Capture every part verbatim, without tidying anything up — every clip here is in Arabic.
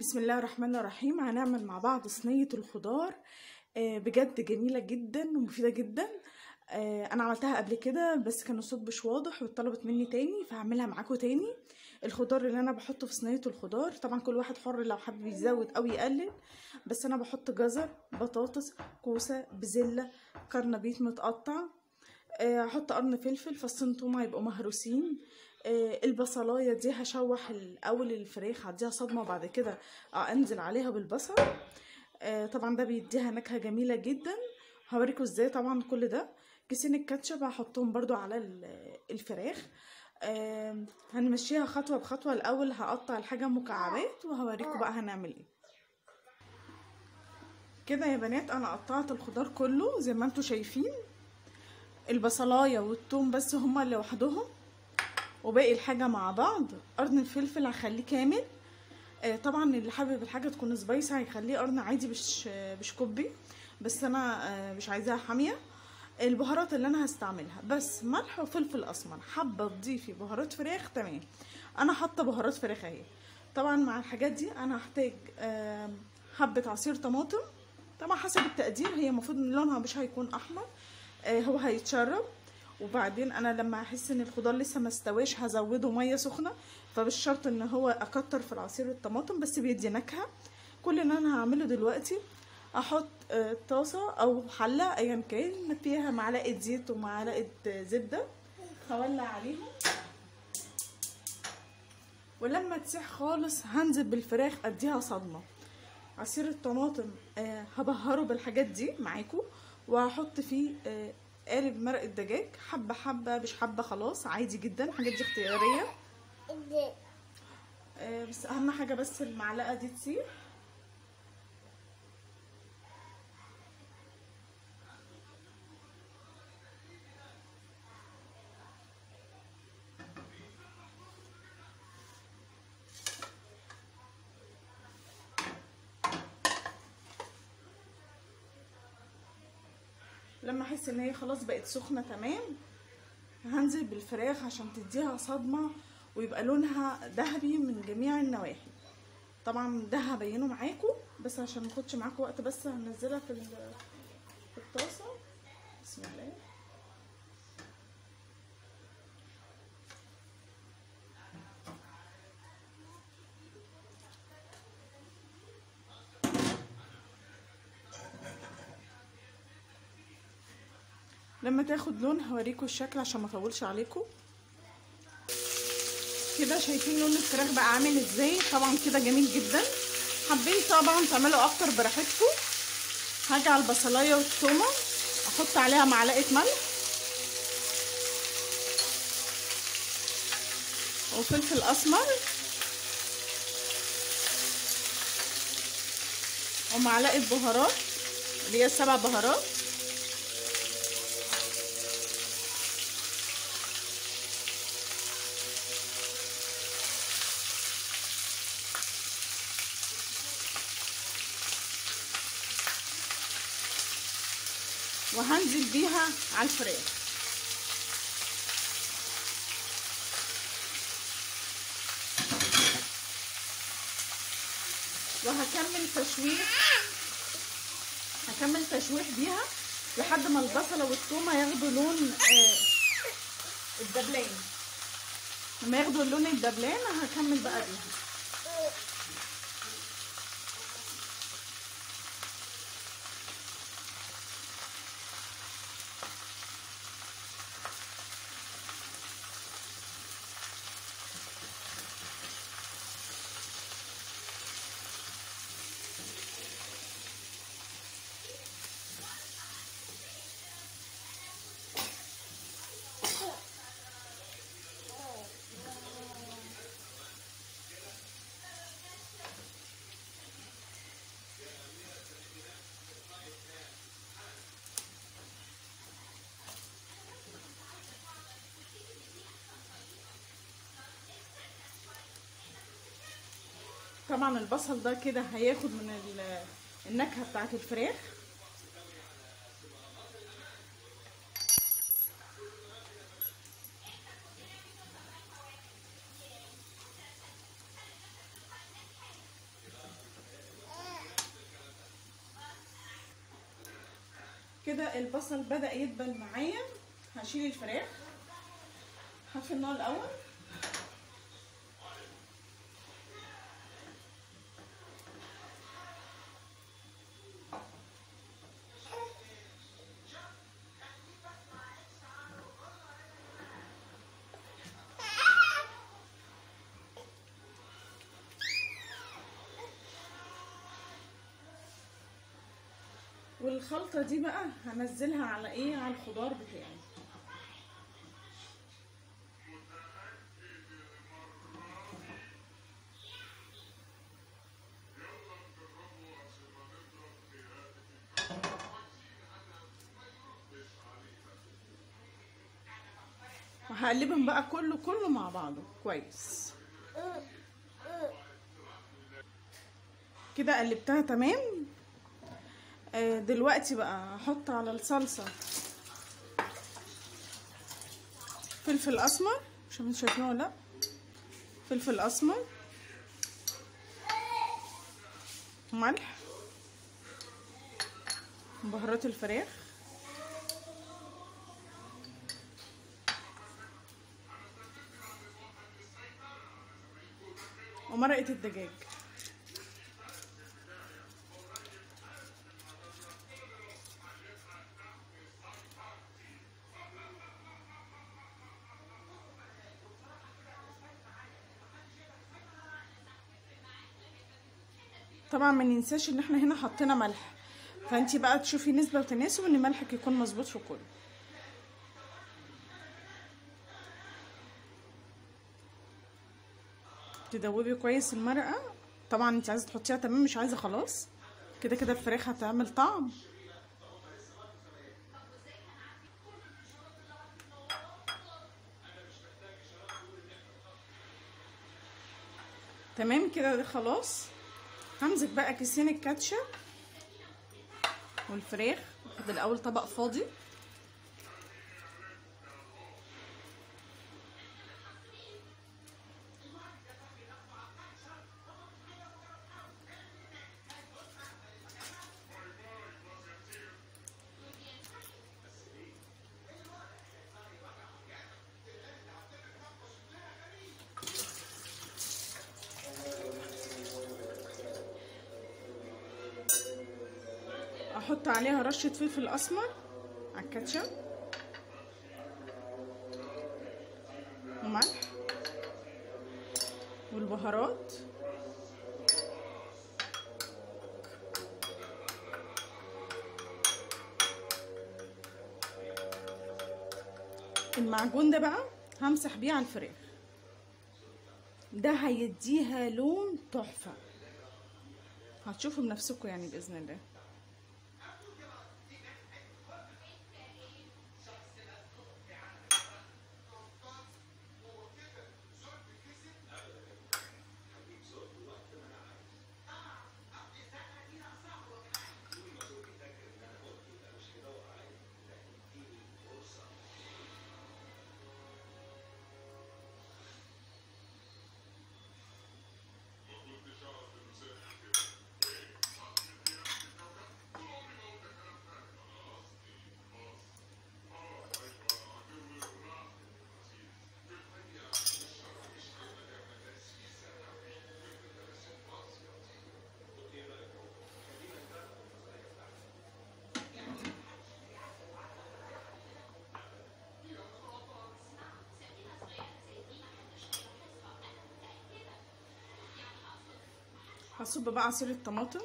بسم الله الرحمن الرحيم. هنعمل مع بعض صينية الخضار آه، بجد جميلة جدا ومفيدة جدا. آه، انا عملتها قبل كده بس كان الصوت مش واضح واتطلبت مني تاني، فهعملها معاكم تاني. الخضار اللي انا بحطه في صينية الخضار طبعا كل واحد حر لو حابب يزود او يقلل، بس انا بحط جزر، بطاطس، كوسة، بزلة، كرنبيط متقطع، احط قرن فلفل، فصين تومه يبقوا مهروسين. آه البصلايه دي هشوح الاول الفراخ، هديها صدمه وبعد كده انزل عليها بالبصل. آه طبعا ده بيديها نكهه جميله جدا. هوريكم ازاي. طبعا كل ده كيسين الكاتشب هحطهم برضو على الفراخ. آه هنمشيها خطوه بخطوه. الاول هقطع الحاجه مكعبات وهوريكم بقى هنعمل ايه. كده يا بنات انا قطعت الخضار كله زي ما انتم شايفين. البصلايه والثوم بس هما اللي لوحدهم وباقي الحاجه مع بعض. قرن الفلفل هخليه كامل. آه طبعا اللي حابب الحاجه تكون سبايسي هيخليه قرن عادي مش مش كوبي، بس انا آه مش عايزاها حاميه. البهارات اللي انا هستعملها بس ملح وفلفل اسمر. حابه تضيفي بهارات فراخ تمام، انا حاطه بهارات فراخ اهي. طبعا مع الحاجات دي انا هحتاج آه حبه عصير طماطم، طبعا حسب التقدير. هي المفروض ان لونها مش هيكون احمر، آه هو هيتشرب. وبعدين انا لما احس ان الخضار لسه ما استواش هزوده ميه سخنه، فمش شرط ان هو اكتر في العصير الطماطم بس بيدي نكهه. كل اللي انا هعمله دلوقتي احط آه طاسه او حله ايا كان فيها معلقه زيت ومعلقه زبده، هولع عليهم ولما تسيح خالص هنزل بالفراخ اديها صدمه. عصير الطماطم آه هبهره بالحاجات دي معاكم، وهحط فيه آه قالب مرق الدجاج حبه حبه مش حبه خلاص عادي جدا، الحاجات دي اختياريه. آه بس اهم حاجه بس المعلقه دي تسيح. لما احس ان هي خلاص بقت سخنه تمام هنزل بالفراخ عشان تديها صدمه ويبقى لونها ذهبي من جميع النواحي. طبعا ده هبينه معاكم بس عشان ما اخدش معاكم وقت، بس هنزلها في في الطاسه. بسم الله. لما تاخد لون هوريكم الشكل عشان ما اطولش عليكم. كده شايفين لون الفراخ بقى عامل ازاي؟ طبعا كده جميل جدا. حابين طبعا تعملوا اكتر براحتكم. هاجي على البصلايه والثومه احط عليها معلقه ملح وفلفل اسمر ومعلقه بهارات اللي هي سبع بهارات، وهنزل بيها على الفراخ. وهكمل تشويح هكمل تشويح بيها لحد ما البصله والثومه ياخدوا لون آه الدبلان. لما ياخدوا اللون الدبلان هكمل بقى بيها. طبعا البصل ده كده هياخد من النكهه بتاعت الفراخ. كده البصل بدأ يدبل معايا. هشيل الفراخ، هطفي النار الاول. والخلطة دي بقى هنزلها على ايه؟ على الخضار بتاعي. وهقلبهم بقى كله كله مع بعضه كويس كده. قلبتها تمام. دلوقتي بقى هحط على الصلصة فلفل اسمر، مش انتوا شايفينه ولا لا؟ فلفل اسمر، ملح، بهارات الفراخ، ومرقة الدجاج. طبعا ما ننساش ان احنا هنا حطينا ملح، فانتي بقى تشوفي نسبة وتناسب ان ملحك يكون مظبوط في كله. تدوبي كويس المرقة. طبعا انت عايزه تحطيها تمام، مش عايزه خلاص. كده كده الفراخ هتعمل طعم. تمام كده ده خلاص. همسك بقى كيسين الكاتشب والفراخ. هاخد الاول طبق فاضي، احط عليها رشه فلفل اسمر على الكاتشب وملح والبهارات، المعجون ده بقى همسح بيه على الفراخ. ده هيديها لون تحفه، هتشوفوا بنفسكم يعني باذن الله. هصب بقى عصير الطماطم.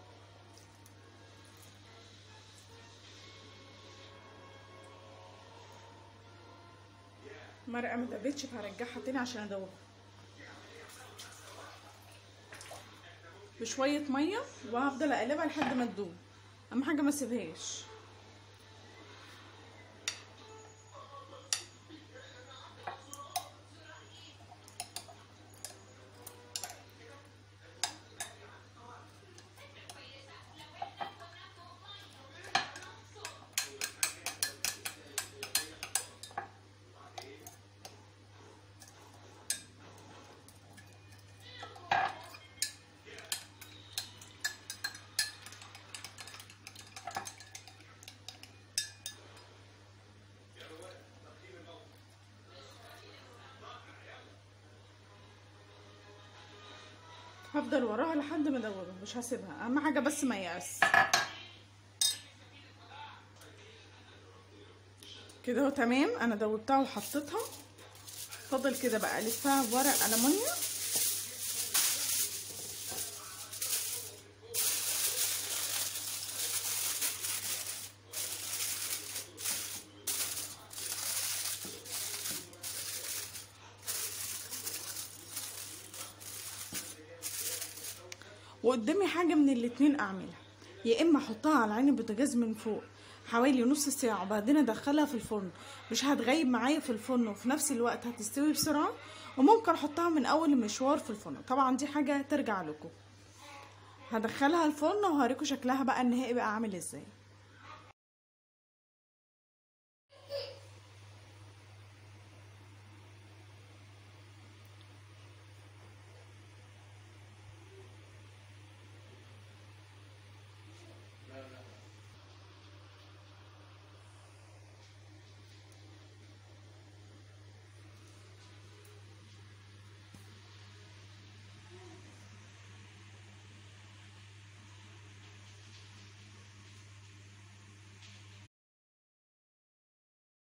مرقه ما اتقبلتش فهرجعها تاني عشان ادوبها بشويه ميه، وهفضل اقلبها لحد ما تدوب. اهم حاجه ما اسيبهاش. هفضل وراها لحد ما ادوبها، مش هسيبها، اهم حاجه بس ما ييأس. كده اهو تمام، انا دوبتها وحطيتها. فاضل كده بقى الفها بورق ألمونيا. وقدامي حاجه من الاتنين اعملها، يا اما احطها على عين البوتاجاز من فوق حوالي نص ساعه وبعدين ادخلها في الفرن، مش هتغيب معايا في الفرن وفي نفس الوقت هتستوي بسرعه، وممكن احطها من اول المشوار في الفرن، طبعا دي حاجه ترجع لكم. هدخلها الفرن وهوريكم شكلها بقى النهائي بقى عامل ازاي.